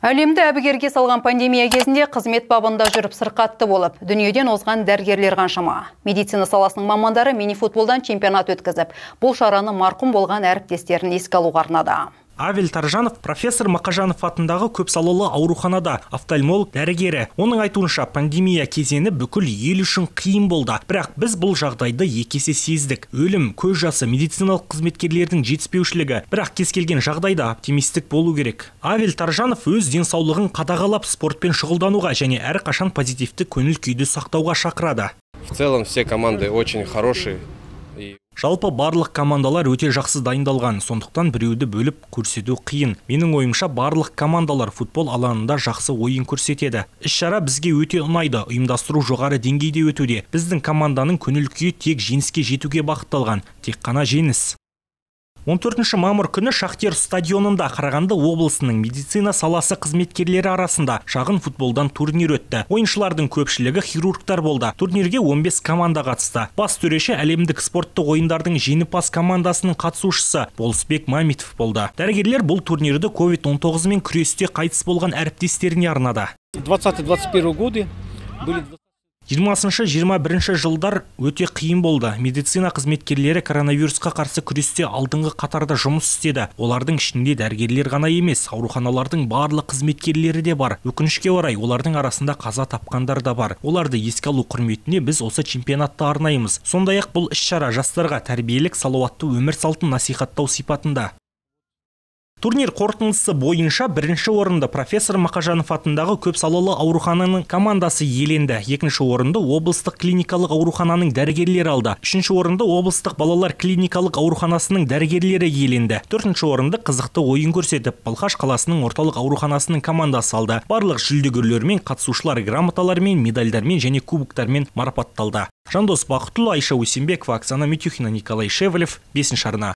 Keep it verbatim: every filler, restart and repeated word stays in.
Әлемді әбігерге салған пандемия кезінде қызмет бабында жүріп сырқатты болып, дүниеден озған дәрігерлер қаншама. Медицина саласының мамандары мини-футболдан чемпионат өткізіп, бұл шараны марқұм болған әріптестерін еске алуға арнады. Авель Таржанов профессор Мақажанов атындағы көпсалалы ауруханада офтальмолог дәрігері. Оның айтуынша пандемия кезеңі бүкіл ел үшін қиын болды. Бірақ біз бұл жағдайды екі есе сездік. Өлім, көз жасы, медициналық қызметкерлердің жетіспеушілігі. Бірақ кез келген жағдайда оптимистік болу керек. Авель Таржанов өз денсаулығын қадағалап спортпен шұғылдануға және әрқашан позитивті көңіл күйді сақтауға шақырады. В целом все команды очень хорошие. Жалпы барлық командалар өте жақсы дайындалған, сондықтан біреуді бөліп көрсету қиын. Менің ойымша барлық командалар футбол алаңында жақсы ойын көрсетеді. Іс-шара бізге өте ұнайды, ұйымдастыру жоғары деңгейде өтуде. Біздің команданың көңіл күйі тек жеңіске жетуге бағытталған, тек қана жеңіс. он төртінші мамыр күні Шахтер стадионында Қарағанды облысының медицина саласы қызметкерлері арасында шағын футболдан турнир өтті. Ойыншылардың көпшілігі хирургтар болды. Турнирге он бес команда қатысты. Бас төреші әлемдік спорттық ойындардың жеңімпаз командасының қатысушысы Болысбек Мамитов болды. Дәрігерлер бұл турнирді ковид он тоғыз мен күресте қайтыс болған әріптестеріне арнады. двадцатый двадцать первый годы были жиырмасыншы жиырма бірінші жылдар өте қиын болды. Медицина қызметкерлері коронавирусқа қарсы күресте алдыңғы қатарда жұмыс істеді. Олардың ішінде дәрігерлер ғана емес, ауруханалардың барлық қызметкерлері де бар. Өкінішке орай, олардың арасында қаза тапқандар да бар. Оларды еске алу құрметіне біз осы чемпионатты арнаймыз. Сондай-ақ бұл іс-шара жастарға тәрбиелік, салауатты өмір салтын насихаттау сипатында. Турнир қорытындысы бойынша бірінші орынды профессор Мақажанов атындағы көпсалалы аурухананың командасы иеленді. Екінші орынды облыстық клиникалық аурухананың дәрігерлері алды. Үшінші орынды облыстық балалар клиникалық ауруханасының дәрігерлері иеленді. Төртінші орынды қызықты ойын көрсетіп, Балқаш қаласының орталық ауруханасының командасы алды. Барлық жүлдегерлер мен қатысушылар грамоталармен, медальдармен және кубоктармен марапатталды. Жандос Бақытұлы, Айша Усенбекова, Оксана Митюхина, Николай Шевелев, бесінші арна.